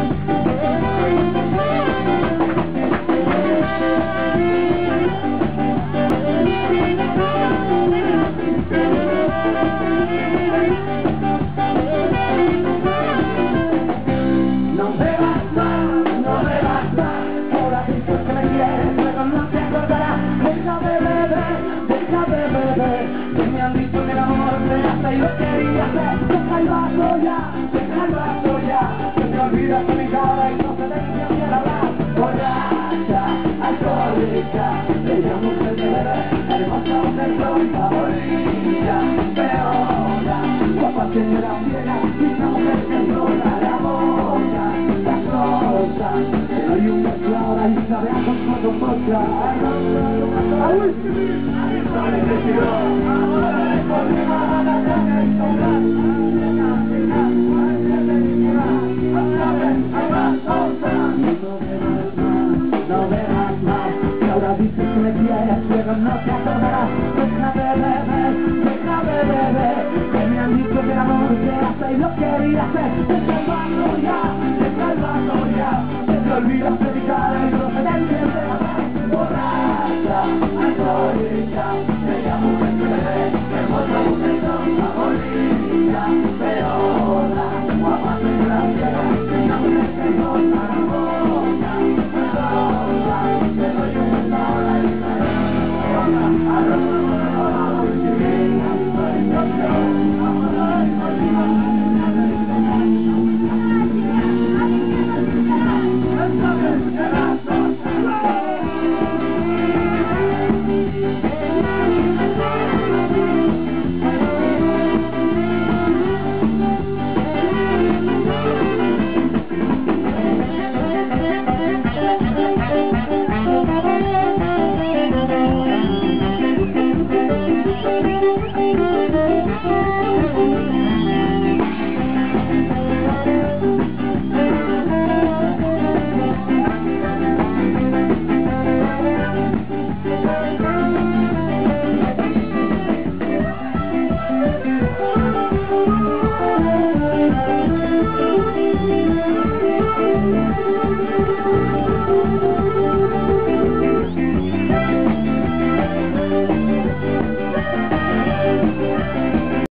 Me han dicho que el amor se hace y lo quería hacer. Deja el vaso ya, deja el vaso ya. Que te olvidas de mi cara y no se te entiende al hablar. Borracha, alcohólica, ella mujer de bebé, hermosa mujer con favorita. Peona, guapa señora ciega, una mujer que explota la boca. Las cosas, te doy un beso ahora y sabe a con boca. No verás más, que ahora dices que me quieres, pero no te acordarás. Deja de beber, que me han dicho que el amor se hace y lo quería hacer. Deja el vaso ya, que te olvidas de mi cara y no se te entiende la voz. Borracha, alcohólica, ella mujer que bebé, hermosa mujer con favorita. Peona, guapa señora ciega, una mujer que goza la boca. Te doy un beso ahora y